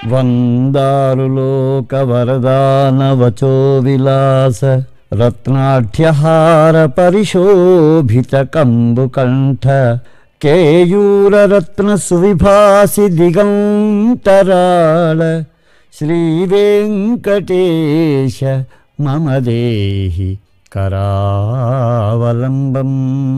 వందారులోక వరదానవచో విలాస రత్నాఢ్యహార పరిశోభిత కంబుకంఠ కేయూరరత్న సువిభాసి దిగంతరాళ శ్రీ వెంకటేశ మమ దేహి కరావలంబం.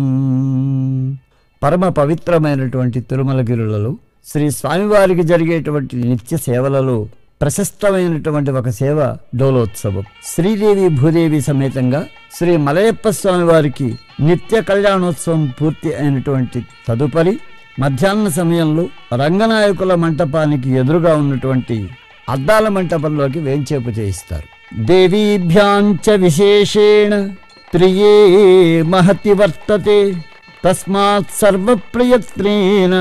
పరమ పవిత్రమైనటువంటి తిరుమలగిరులలో శ్రీ స్వామివారికి జరిగేటువంటి నిత్య సేవలలో ప్రశస్తమైనటువంటి ఒక సేవ డోలోత్సవం. శ్రీదేవి భూదేవి సమేతంగా శ్రీ మలయప్ప స్వామివారికి నిత్య కళ్యాణోత్సవం పూర్తి అయినటువంటి తదుపరి మధ్యాహ్న సమయంలో రంగనాయకుల మంటపానికి ఎదురుగా ఉన్నటువంటి అద్దాల మంటపంలోకి వేంచేపు చేయిస్తారు. దేవీభ్యాంచ విశేషేణ ప్రియే మహతి వర్తతే తస్మాత్ సర్వప్రయత్నేన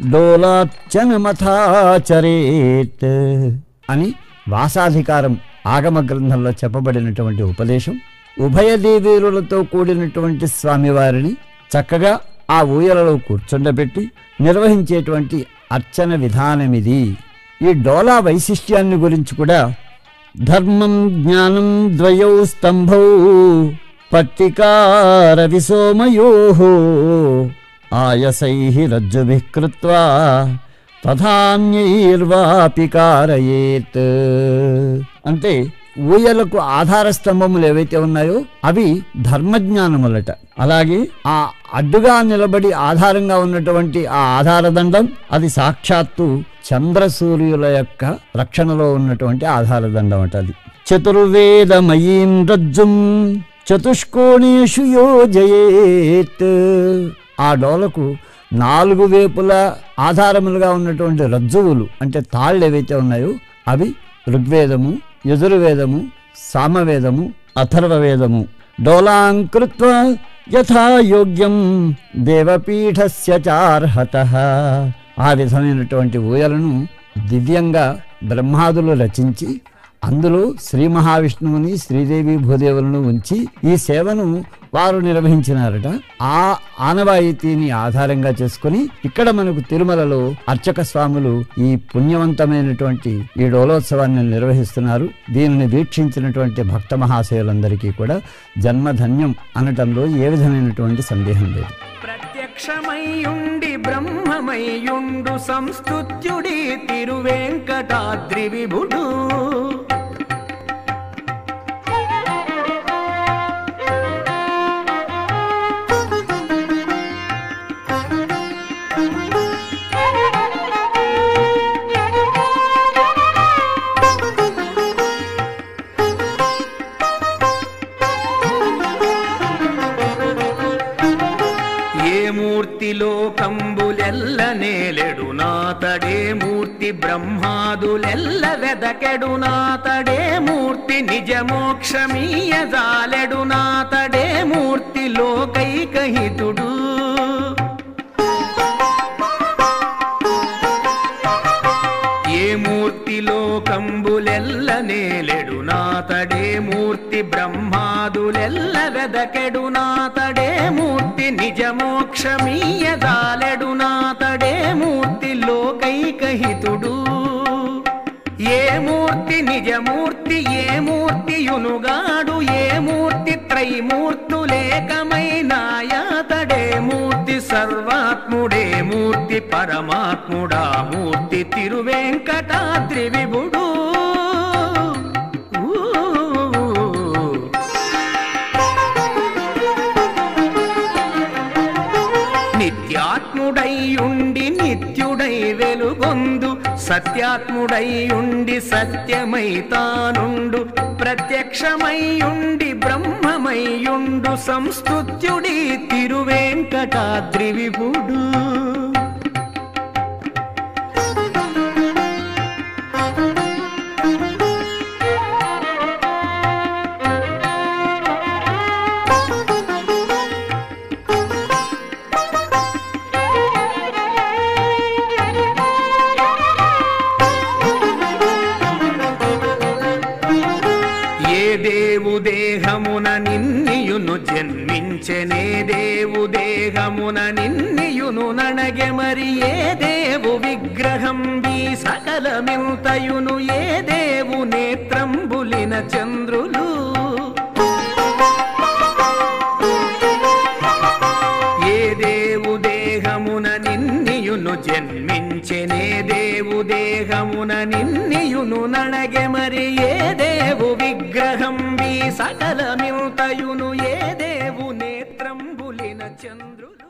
డోలార్చనమథాచరేత్ అని వాసాధికారం ఆగమ గ్రంథంలో చెప్పబడినటువంటి ఉపదేశం. ఉభయ దేవీరులతో కూడినటువంటి స్వామివారిని చక్కగా ఆ ఊయలలో కూర్చుండబెట్టి నిర్వహించేటువంటి అర్చన విధానమిది. ఈ డోలా వైశిష్ట్యాన్ని గురించి కూడా ధర్మం జ్ఞానం ద్వయౌ స్తంభౌ పట్టికార విసోమయోః ఆయసైః రజ్జుభిః కృత్వా తథాన్యైర్వాపి కారయేత్. అంటే ఊయలకు ఆధార స్తంభములు ఏవైతే ఉన్నాయో అవి ధర్మజ్ఞానములట. అలాగే ఆ అడ్డుగా నిలబడి ఆధారంగా ఉన్నటువంటి ఆ ఆధారదండం అది సాక్షాత్తు చంద్రసూర్యుల యొక్క రక్షణలో ఉన్నటువంటి ఆధారదండం అట. అది చతుర్వేదమయీం రజ్జుం చతుష్కోణేషు యోజయేత్. ఆ డోలకు 4 వేపుల ఆధారములుగా ఉన్నటువంటి రజ్జువులు అంటే తాళ్ళు ఏవైతే ఉన్నాయో అవి ఋగ్వేదము, యజుర్వేదము, సామవేదము, అథర్వవేదము. డోలాంకృత్వ యథాయోగ్యం దేవపీఠస్య చార్హతః. ఆ విధమైనటువంటి ఊయలను దివ్యంగా బ్రహ్మాదులు రచించి అందులో శ్రీ మహావిష్ణువుని శ్రీదేవి భూదేవులను ఉంచి ఈ సేవను వారు నిర్వహించినారట. ఆ ఆనవాయితీని ఆధారంగా చేసుకుని ఇక్కడ మనకు తిరుమలలో అర్చక స్వాములు ఈ పుణ్యవంతమైనటువంటి ఈ డోలోత్సవాన్ని నిర్వహిస్తున్నారు. దీనిని వీక్షించినటువంటి భక్త మహాశయులందరికీ కూడా జన్మధన్యం అనటంలో ఏ విధమైనటువంటి సందేహం లేదు. ప్రత్యక్షమయ్యుండి బ్రహ్మమయ్యుండు సంస్తుత్యుడి తిరువేంకటాద్రి విభుడు లోకంబులెల్ల నేలెడు నాతడే మూర్తి బ్రహ్మాదులెల్ల వెదకెడు నాతడే మూర్తి నిజమోక్షమీయజాలెడు నాతడే మూర్తి లోకైకహితుడు ఏ మూర్తి లోకంబులెల్ల నేలెడు నాతడే మూర్తి బ్రహ్మాదులెల్ల వెదకెడు నాతడే మూర్తి నిజమోక్షమీయదాలెడు నాతడే మూర్తి లోకైకహితుడు ఏ మూర్తి నిజమూర్తి ఏ మూర్తియునుగాడు ఏ మూర్తి త్రైమూర్తులేకమైనాయాతడే మూర్తి సర్వాత్ముడే మూర్తి పరమాత్ముడా మూర్తి తిరువేంకటాద్రి విభుడు నిత్యాత్ముడైయుండి నిత్యుడై వెలుగొందు సత్యాత్ముడైయుండి సత్యమై తానుండు ప్రత్యక్షమైయుండి బ్రహ్మమైయుండు సంస్తుత్యుడి తిరువేంకటాద్రి విభుడు దేహమున నిన్నియును జన్మించెనే దేవు దేహమున నిన్నియును ననగె మరి ఏ దేవు విగ్రహం విగ్రహంబి సకలమిల్తయును ఏ దేవు నేత్రంబులిన చంద్రులు ఏ దేవు దేహమున నిన్నియును జన్మించెనే దేవు దేహమున నిన్నియును నడగె మరి ఏ దేవు విగ్రహంబి సకలమిల్తయును ఏ దేవు నేత్రంబులిన చంద్రులు